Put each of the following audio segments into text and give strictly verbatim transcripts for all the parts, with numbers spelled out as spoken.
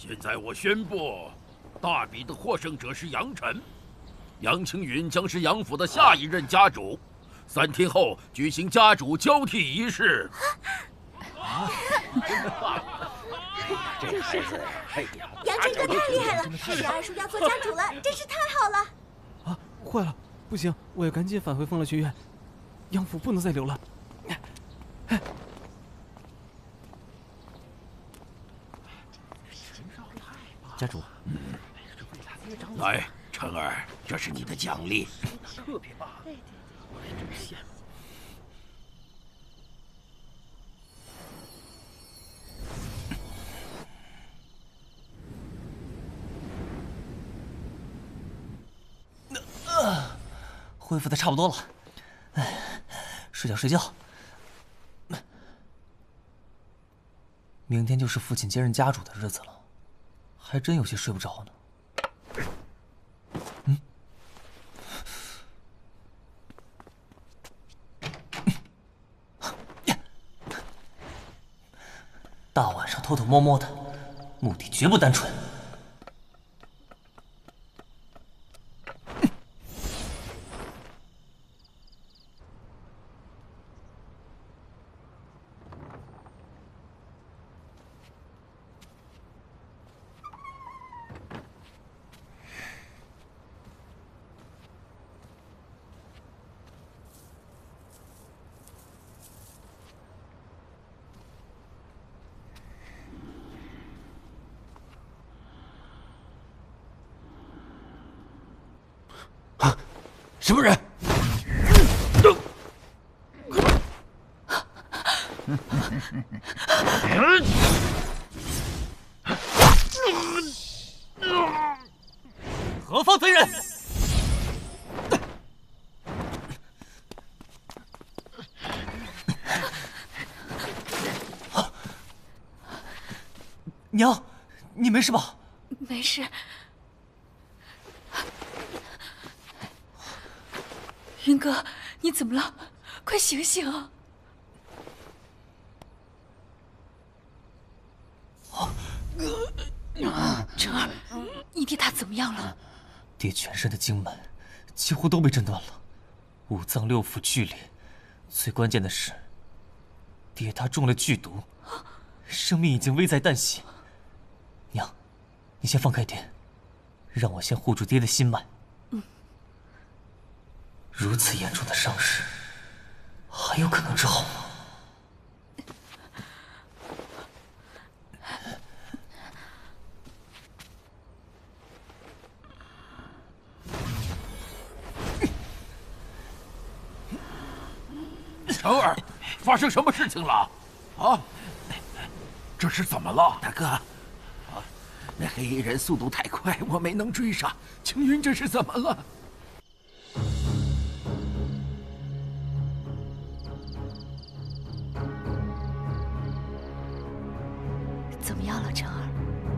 现在我宣布，大比的获胜者是杨晨，杨青云将是杨府的下一任家主。三天后举行家主交替仪式。啊！ 这孩子，哎呀， 杨晨哥太厉害了，十二叔要做家主了，真是太好了！ 啊，坏了，不行，我要赶紧返回风乐学院，杨府不能再留了。哎。 家主， 嗯，来，晨儿，这是你的奖励。特别棒，对对对，我还真羡慕。 呃，恢复的差不多了，哎，睡觉睡觉。明天就是父亲接任家主的日子了。 还真有些睡不着呢。嗯，大晚上偷偷摸摸的，目的绝不单纯。 什么人？ 何方贼人？娘，你没事吧？ 没事。 云哥，你怎么了？快醒醒啊！晨儿，你爹他怎么样了？ 爹全身的经脉几乎都被震断了，五脏六腑剧烈，最关键的是，爹他中了剧毒，生命已经危在旦夕。娘，你先放开爹，让我先护住爹的心脉。 如此严重的伤势，还有可能治好吗？ 晨儿，发生什么事情了？啊，这是怎么了， 大哥？啊，那黑衣人速度太快，我没能追上。青云这是怎么了？ 怎么样了，晨儿？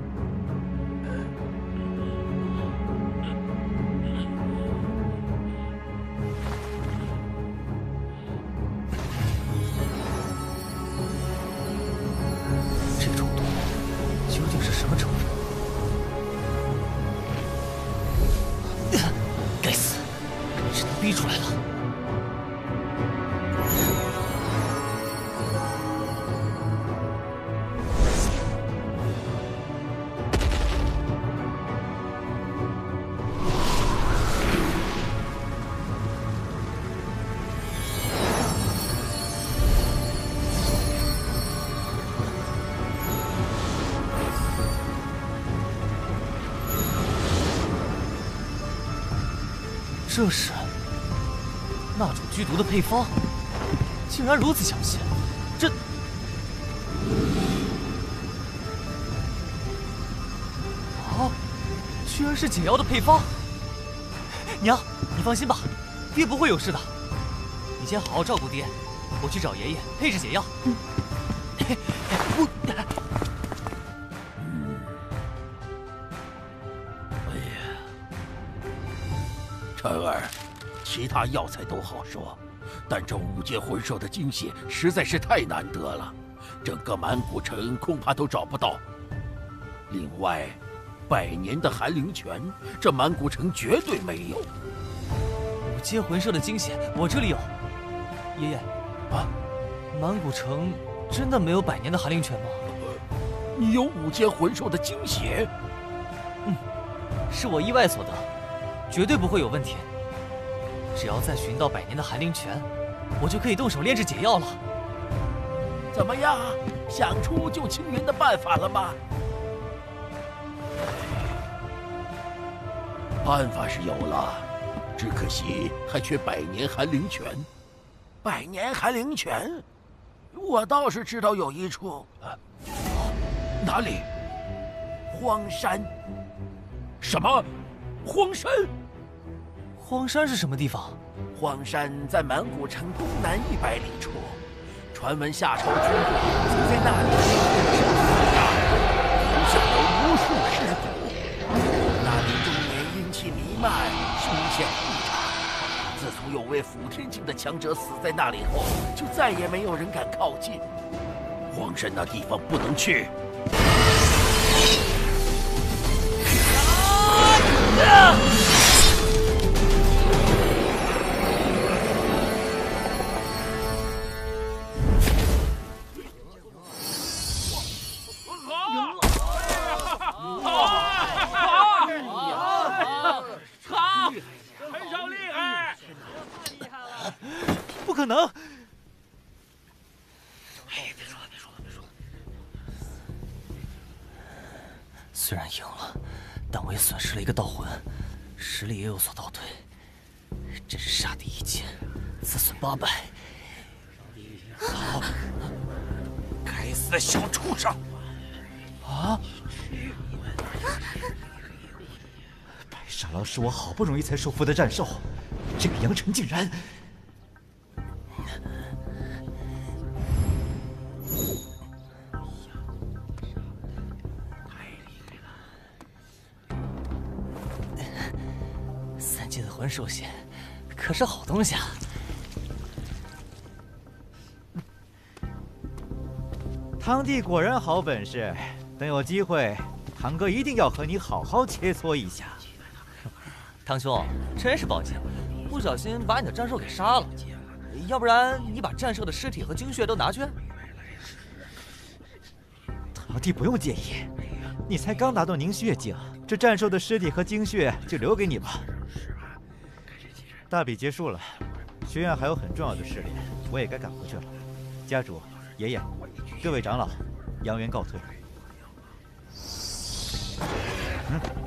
这种毒究竟是什么成分？该死，只能逼出来了。 这是那种剧毒的配方，竟然如此详细，这……啊，居然是解药的配方！娘，你放心吧，爹不会有事的。你先好好照顾爹，我去找爷爷配制解药。嗯。我。 嗯。哎呀。 晨儿，其他药材都好说，但这五阶魂兽的精血实在是太难得了，整个满古城恐怕都找不到。 另外，百年的寒灵泉，这满古城绝对没有。 五阶魂兽的精血，我这里有。爷爷， 啊， 满古城真的没有百年的寒灵泉吗？ 你有五阶魂兽的精血？ 嗯，是我意外所得，绝对不会有问题。只要再寻到百年的寒灵泉，我就可以动手炼制解药了。 怎么样，想出救青云的办法了吗？办法是有了，只可惜还缺百年寒灵泉。百年寒灵泉，我倒是知道有一处。啊，哪里？荒山。什么？荒山？ 荒山是什么地方？ 荒山在满古城东南一百里处，传闻夏朝君主曾在那里生死大，留下了无数尸骨。那里终年阴气弥漫，凶险异常。自从有位辅天境的强者死在那里后，就再也没有人敢靠近。荒山那地方不能去。啊！ 不可能！ 哎，别说了，别说了，别说了。 虽然赢了，但我也损失了一个道魂，实力也有所倒退。真是杀敌一千，自损八百。 啊！该死的小畜生！ 啊！ 白沙狼是我好不容易才收服的战兽，这个杨晨竟然…… 三阶的魂兽血，可是好东西啊！ 堂弟果然好本事，等有机会，堂哥一定要和你好好切磋一下。 堂兄，真是抱歉，不小心把你的战兽给杀了。要不然你把战兽的尸体和精血都拿去。 堂弟不用介意，你才刚拿到凝血境，这战兽的尸体和精血就留给你吧。大比结束了，学院还有很重要的事情，我也该赶回去了。家主、爷爷、各位长老，杨元告退。嗯。